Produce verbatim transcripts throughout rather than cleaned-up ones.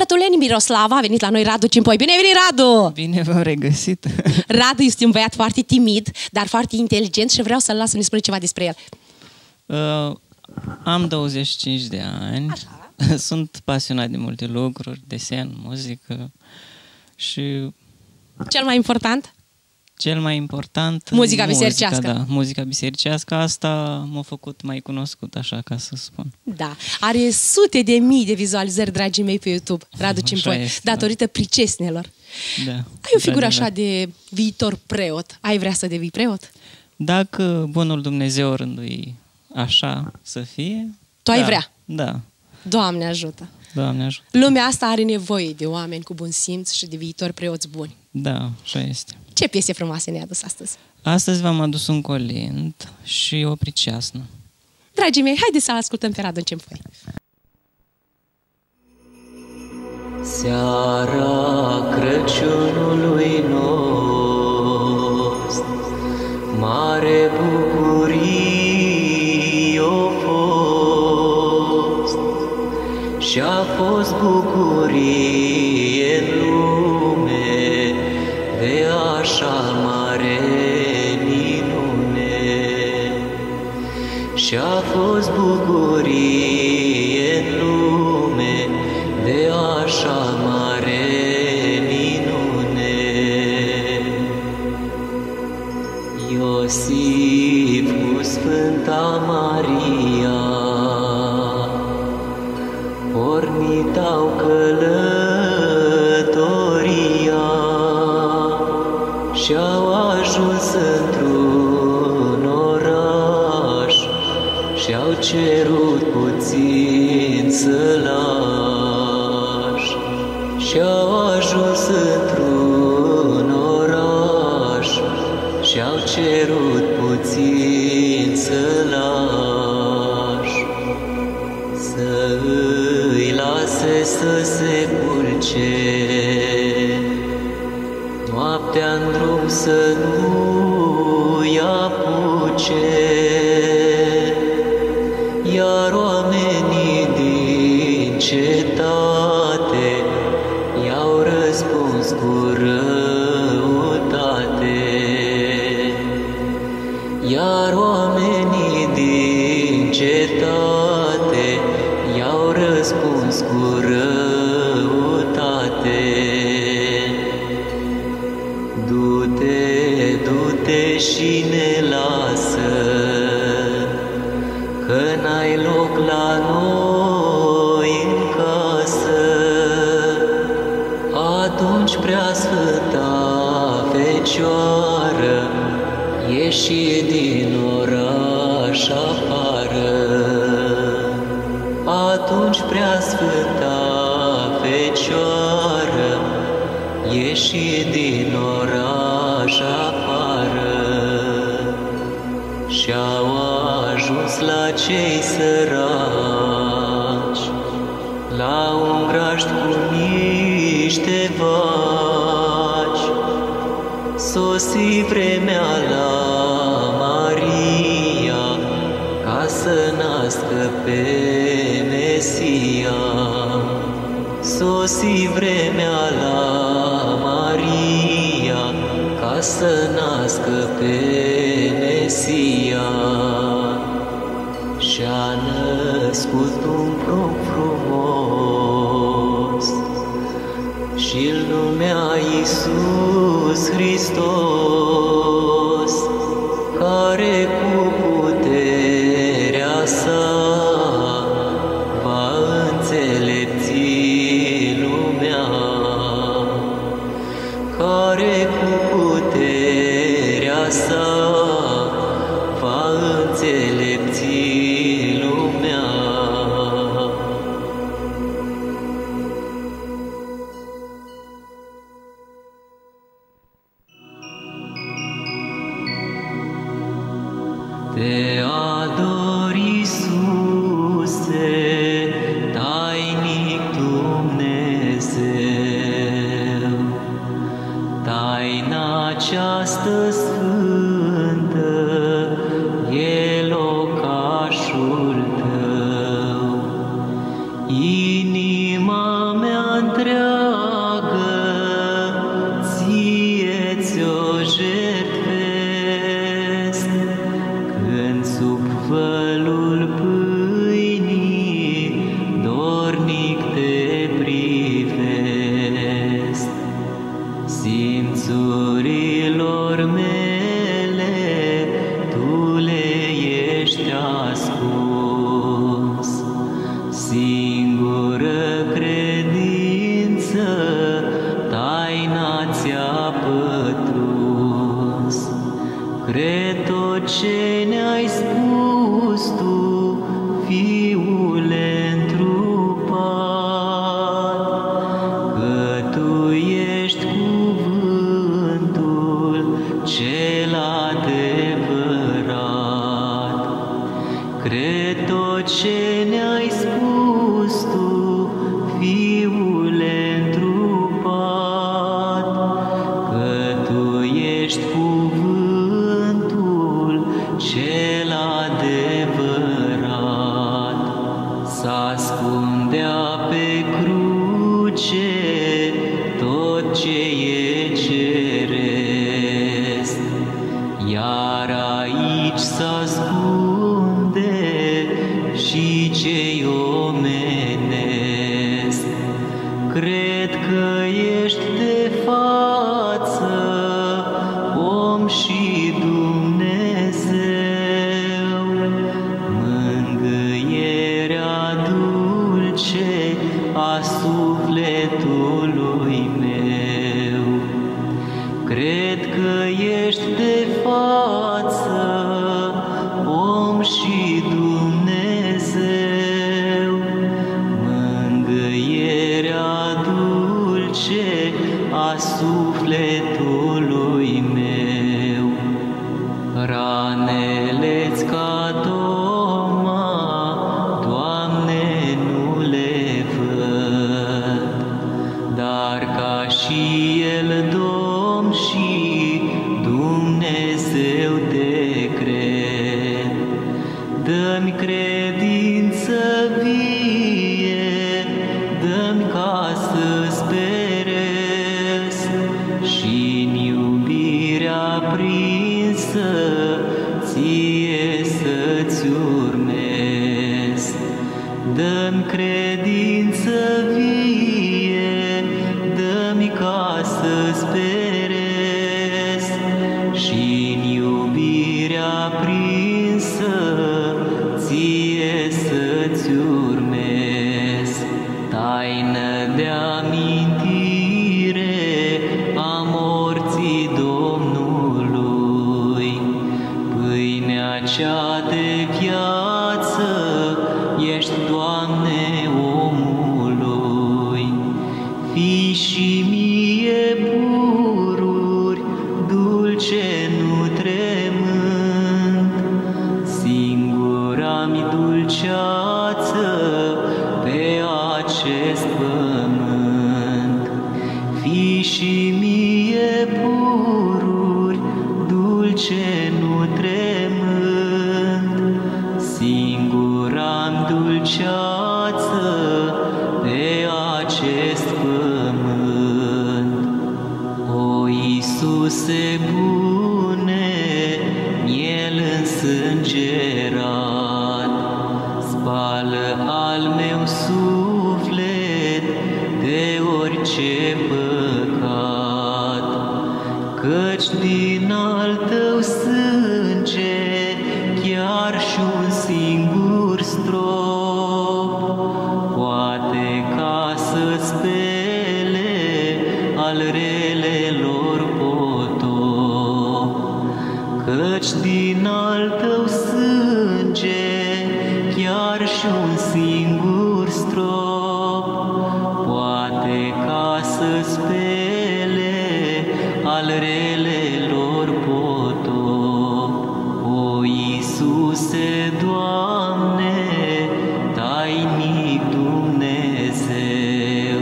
Bătuleni Miroslava, a venit la noi Radu Cimpoi. Bine ai venit, Radu! Bine v-am regăsit. Radu este un băiat foarte timid, dar foarte inteligent și vreau să-l las să ne spune ceva despre el. Uh, am douăzeci și cinci de ani. Așa. Sunt pasionat de multe lucruri, desen, muzică și... Cel mai important? Cel mai important... Muzica bisericească. Muzica, da, muzica bisericească. Asta m-a făcut mai cunoscut, așa ca să spun. Da. Are sute de mii de vizualizări, dragii mei, pe YouTube, Radu Cimpoi, este, datorită da. pricesnelor. Da. Ai o figură așa de viitor preot. Ai vrea să devii preot? Dacă bunul Dumnezeu rândui așa să fie... Tu ai da, vrea? Da. Doamne ajută! Doamne ajută! Lumea asta are nevoie de oameni cu bun simț și de viitori preoți buni. Da, așa este. Ce piese frumoase ne-ai adus astăzi? Astăzi v-am adus un colint și o priceasnă. Dragii mei, haideți să ascultăm pe Radu Cimpoi. Seara Crăciunului nostru, mare bucurie a fost, și-a fost bucurie în lume de așa mare minune. Și-a fost bucurie în lume de așa mare minune. Iosif cu Sfânta Maria pornit-au călătoria și-au ajuns într-un oraș și-au cerut puțin sălaș. Și-au ajuns într-un oraș și-au cerut puțin sălaș. Să îi lase să se culce, noaptea-n drum să nu-i apuce, iar oamenii din cetate i-au răspuns cu răutate. Iar oamenii din cetate i-au răspuns cu răutate. Du-te, du-te și ne lasă, că n-ai loc la noi în casă. Atunci Preasfânta Fecioară ieși din oraș afară. Atunci Preasfânta Fecioară ieși din oraș afară. Și-au ajuns la cei săraci, la un grajd cu niște vaci. Sosi vremea la Maria ca să nască pe Mesia. Sosi vremea la Maria ca să nască pe Mesia. Și-a născut un pruncc frumos și-l numea Iisus Hristos, care cu puterea sa va înțelepți lumea, care cu puterea sa va înțelepți lumea. Te ador, Iisuse, tainic Dumnezeu, taina aceasta sfântă e locașul tău. Inima mea între ascuns. Singură credință, taina ți-a pătruns. Cred tot ce ne-ai spus Tu, Fiule întrupat, că Tu ești cuvântul cel adevărat. Cred tot ce ne-ai spus Tu, Fiule întrupat, că Tu ești cuvântul cel adevărat. S-ascundea pe cruce tot ce e ceresc, iar aici s-ascunde și ce-i omenesc. Cred că ești de față, om și Dumnezeu, mângâierea dulce a sufletului meu. Cred că ești de față, om și Dumnezeu, mângâierea dulce a sufletului meu. Ranele-ți ca doma, Doamne, nu le văd, dar ca și El, Domn și Dumnezeu te cred. Dă-mi credință vie, dă-mi ca să sperez și-n iubirea prinsă ție să-ți urmez. Dă-mi credință vie, dă-mi ca să sperez și-n iubirea prinsă ție să-ți urmez. Taină de amintire a morții Domnului, pâinea cea de viață ești, Doamne, omului. Fii și mie pururi, dulce nutremânt, singura-mi dulceață pe acest pământ. Fii și mie pururi, dulce nutremânt, singura-mi dulceață pe acest pământ. O, Iisuse bune, miel însângerat, spală al meu suflet de orice păcat, căci din al Tău sânge chiar și un singur strop poate ca să spele al relelor potop. Căci din al Tău sânge chiar și un singur strop poate ca să spele al relelor potop. O, Iisuse, Doamne, tainic Dumnezeu,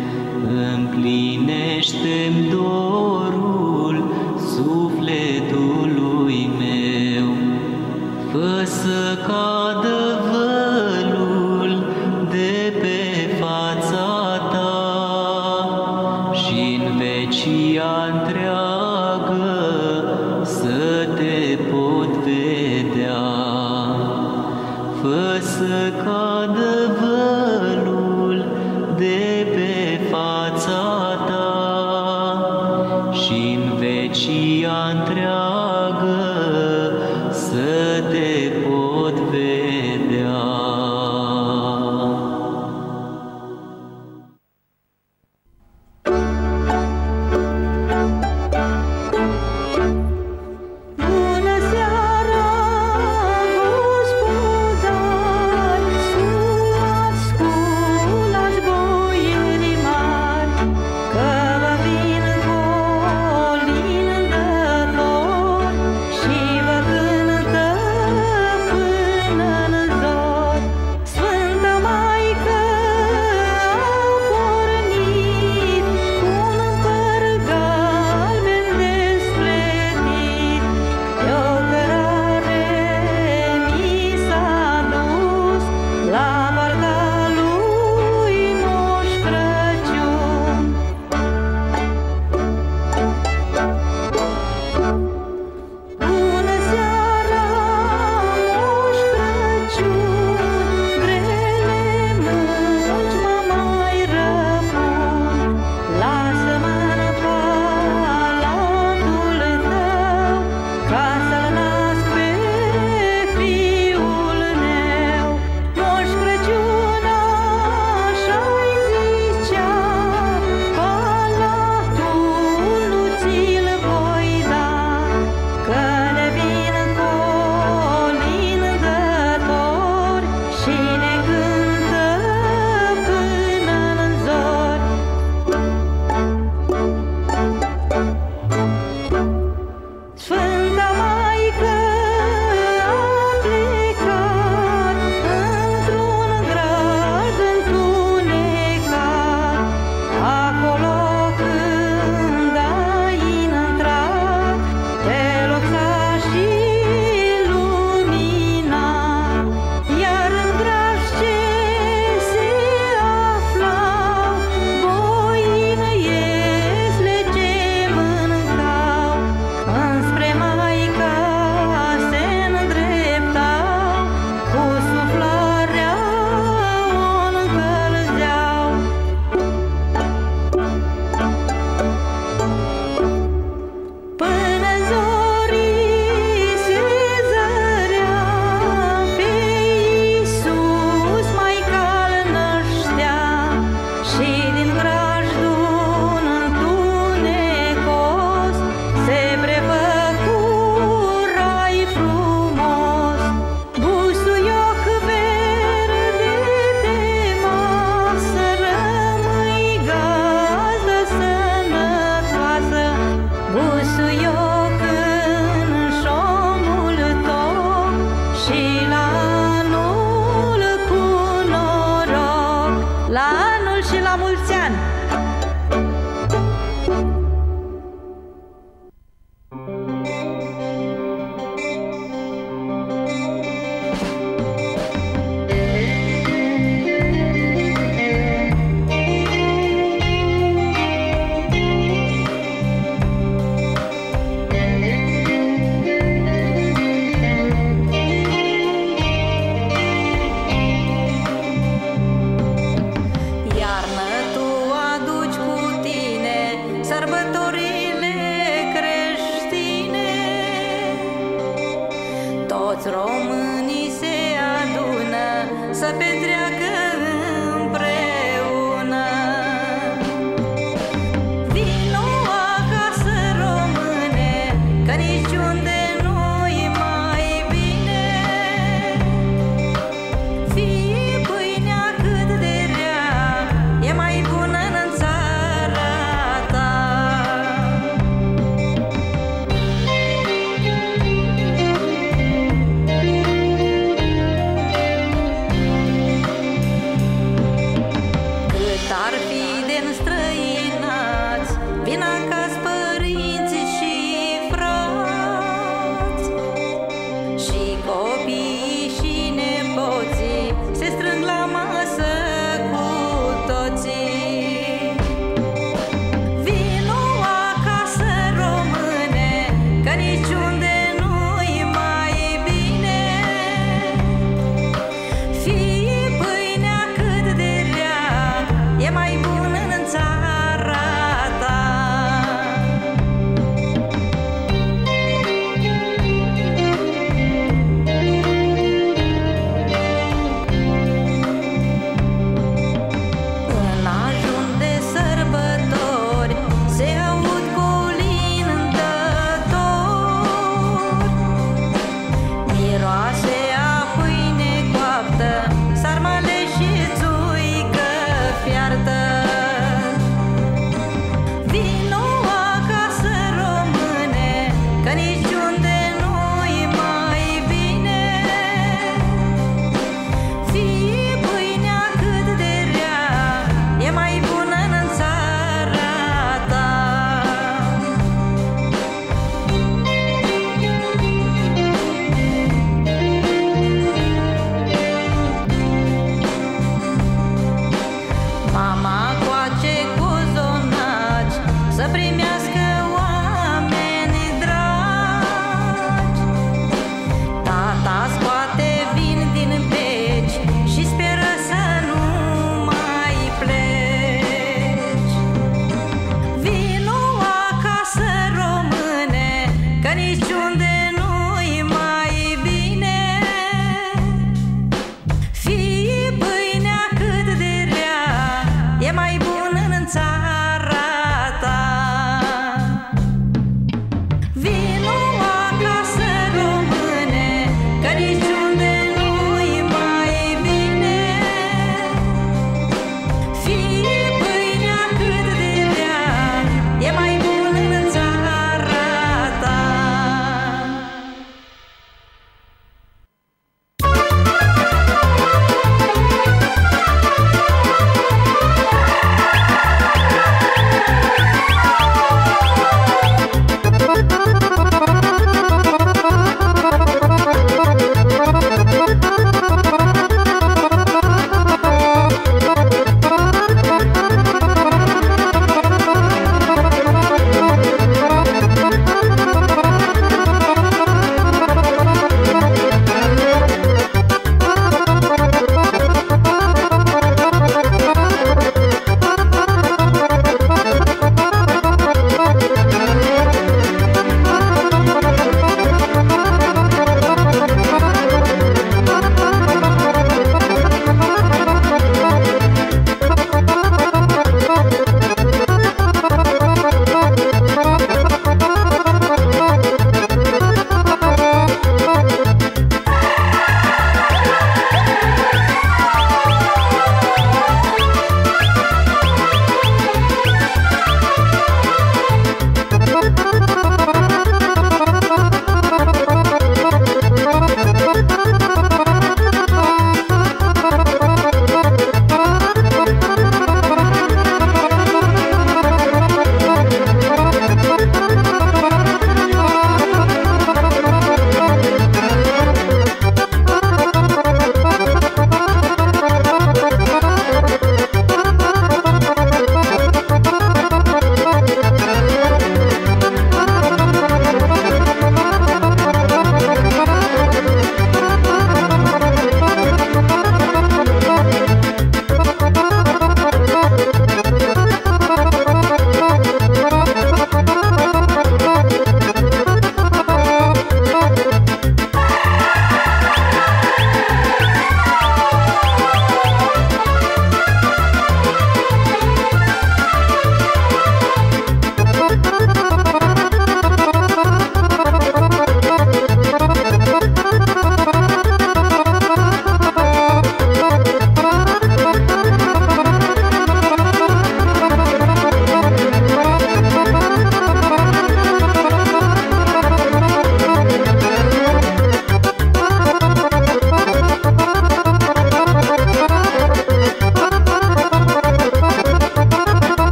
împlinește-mi dorul sufletului meu. Fă să cadă vălul de pe fața Ta și-n vecia întreagă să Te pot vedea. Fă să cadă vălul de pe fața Ta și-n vecia întreagă să Te pot vedea. vedea. Și vă cântă până în zor.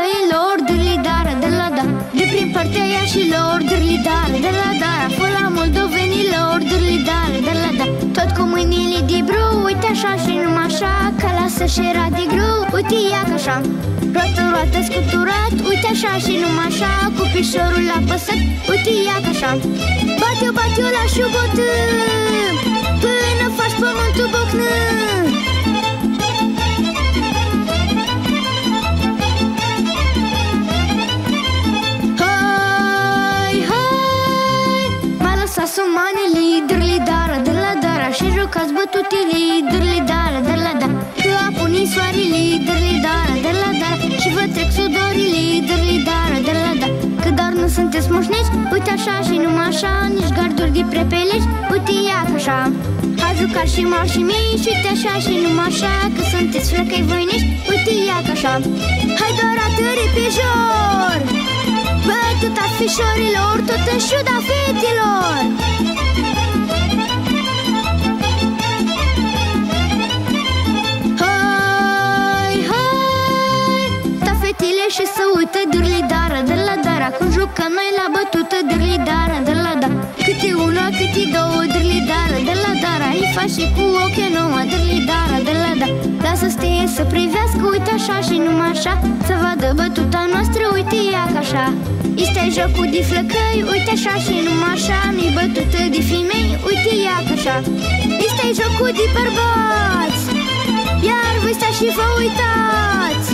foailor, dârlidara de la da. De prin partea Iașilor, dârlidara de la da. Fă la moldovenilor, dârlidara de la da. Tot cu mâinile de bru, uite așa și numai așa, ca lasă și era de greu, uite ia ca așa. Roată, roată, scuturat, uite așa și numai așa, cu pișorul apăsat, uite ia ca așa. Bate-o, bate-o la șubotă, până faci pământul bocnă. Sumanele, dârlidara de la dara. Și jucați bătutele, dârlidara de la da. Că a punit soarele, dârlidara de la dara. Și vă trec sudorile, dârlidara de la da. Că doar nu sunteți moșnești, uite așa și numai așa. Nici garduri de prepelești, uite ia ca așa. A jucat și marșii mei și uite așa și numai așa. Că sunteți flăcăi voinești, uite ia ca așa. Hai doar atâri pe jor, bătuta fișorilor, tot în șuda fetilor. Hai, hai, ta fetile și să uită dârlidara de la dara. Când jucăm noi la bătută, dârlidara de la da. Câte una, câte două, dârlidara de la dara. Îi faci și cu ochii nouă, dârlidara de la da. Lasă steie să privească, uite așa și numai așa. Să vadă bătuta noastră, uite ea ca așa. Este jocul de flăcăi, uite așa și numai așa. Nu-i bătută de femei, uite ea ca așa. Este jocul de bărbați, iar voi sta și vă uitați.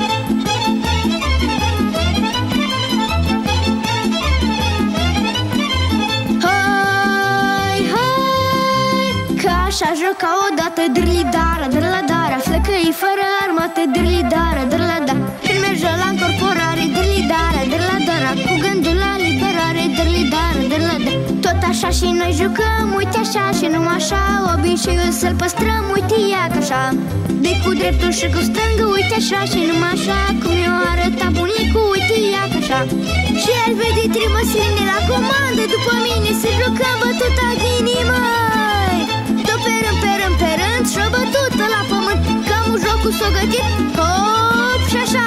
Hai, hai, că așa joca odată dârlidara de la dara. Flăcăi fără armată, dârlidara de la da. Când merge la încorporare, dârlidara de la dara. Cu gândul la liberare, dârlidara de la da. Tot așa și noi jucăm, uite așa și numai așa. Obiceiul să-l păstrăm, uite ia ca așa. De cu dreptul și cu stângă, uite așa și numai așa. Cum eu arăta bunicul, uite ia ca așa. Și el vede trimăsline la comandă. După mine să jucăm bătuta ghinimăi. Tot pe rând, pe rând, pe rând, și-o bătută la pământ. Cam un joc cu s-o gătit, hop și așa.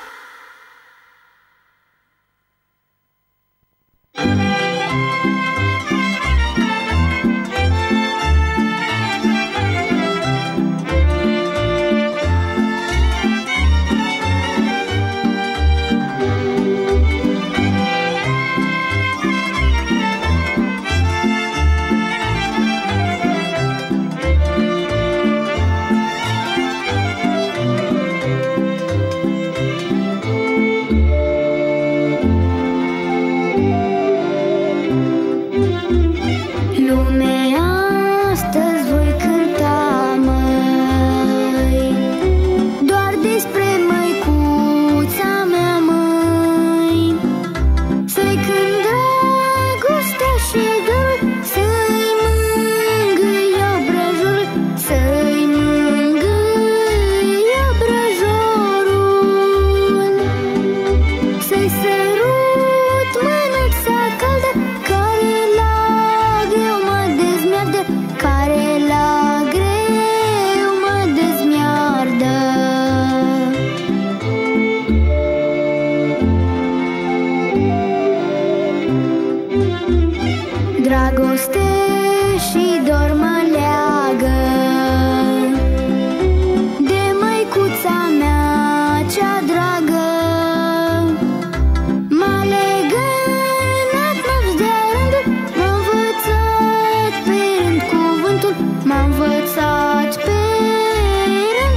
Dragoste și dor mă leagă de măicuța mea cea dragă. M-a legănat nopți de rândul, m-a învățat pe rând cuvântul, m-a învățat pe rând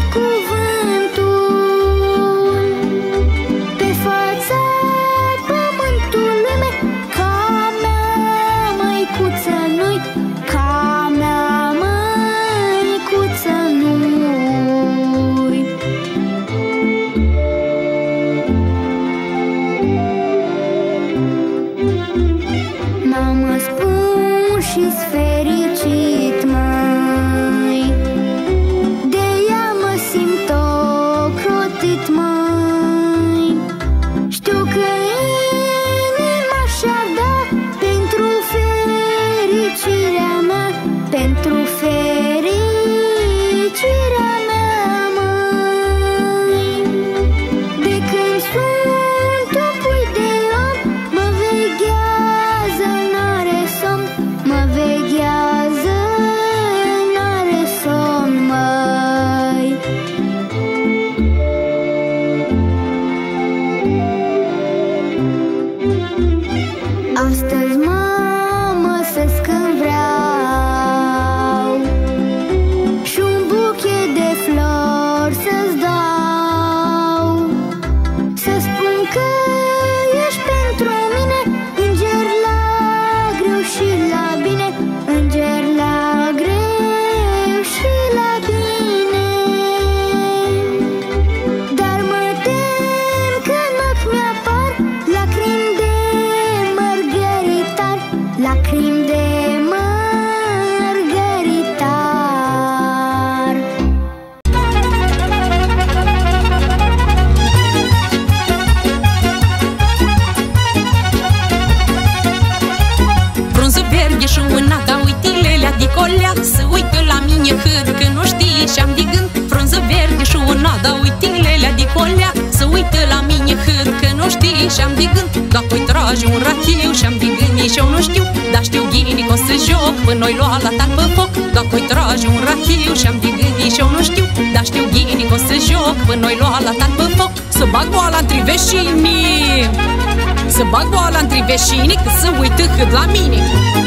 cuvântul. Pe fața pământului meu, ca mea măicuță nu-i, ca mea măicuță nu-i. Mamă, spun și-s fericit, măi, de ea mă simt ocrotit, măi. Știu că inima și-ar da pentru fericirea mea, pentru fericirea mea, măi. De când sunt Astăzi mă măsesc când vreau și un buchet de flori să-ți dau, să spun că ești pentru mine înger la greu și la bine, înger la greu și la bine. Dar mă tem că în ochi mi-apar lacrimi de mărgăritar, lacrimi de mărgăritar. Frunză verde și una, da uitilele de colea, să uită la mine cât că nu știi ce-am de gând. Frunză verde și una, da uitilele de colea, să uită la mine cât că nu știi ce-am de gând. Dacă-i trage un rachiu și-am de gând, nici eu nu știu, dar știu ghini că o să joc până noi lua la tal pe foc. Dacă-i trage un rachiu și-am de gând, nici eu nu știu, dar știu ghini că o să joc până noi lua la tal pe foc. Să bag boala între veșinii, să bag boala între veșinii, că să uită cât la mine.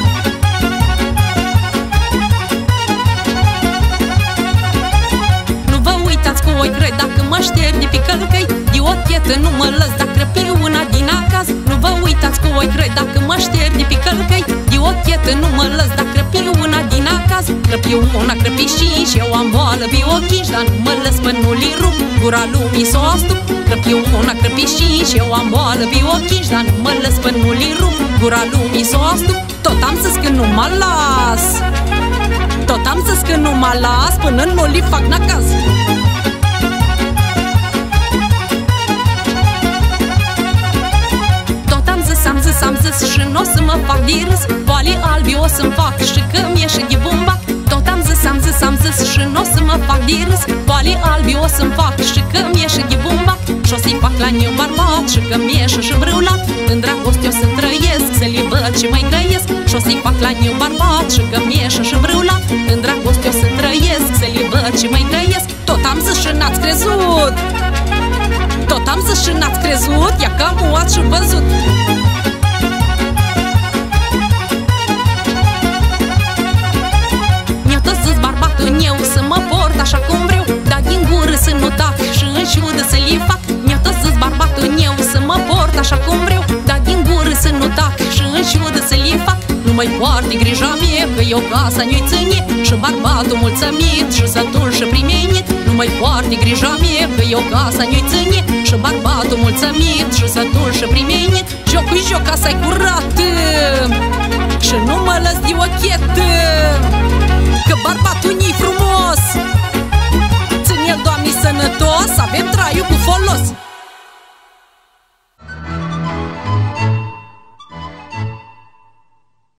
Nu vă uitați cu oi grei dacă mă șterg de pe călcăi, de o chetă nu mă lăs dacă pe una din acasă. Nu vă uitați cu oi grei dacă mă șterg de pe călcăi, de o chetă nu mă lăs dacă pe una din acasă. Crăpi una, crăpi și și eu am boală pe ochiși, dar nu mă lăs până nu li rup gura lumii s-o astup. Crăpi una, crăpi și și eu am boală pe ochiși, dar nu mă lăs până nu li rup gura lumii s-o astup. Tot am zis că nu mă las, tot am zis că nu mă las până nu li fac nacaz. Tot am zis, am zis, am zis și n-o să mă fac de râs, boale albi o să-mi fac și că mi-eșe de bumbac. Tot am zis, am zis, am zis și n-o să mă fac de râs, boale albi o să-mi fac și că mi-eșe de bumbac. Și-o să-i fac la neu bărbat și că mi-eșe și brâulat, în dragoste o să trăiesc, să le văd și mai grăiesc. Și-o să-i fac la neu bărbat și că mi-eșe și brâulat, în dragoste o să trăiesc, să le văd și mai grăiesc. Tot am zis și n-ați crezut, tot am zis și n-ați crezut, ia că am uat și văzut. Mi-a tot zis bărbatul meu să mă port așa cum vreau, dar din gură să nu tac și în ciudă să li fac. Mi-a tot zis bărbatul meu să mă port așa cum vreau, dar din gură să nu tac și în ciudă să li fac. Nu mai poartă grija mie că eu casa nu-i ține și bărbatul mulțumit și sătul și primenit. Nu mai poartă grija mie că eu casa nu-i ține și bărbatul mulțumit și sătul și primenit. Jocul-i joc, casa-i curată și nu mă lăs de ochetă, că bărbatul nu-i frumos. Ține-l, Doamne, sănătos, avem traiul cu folos.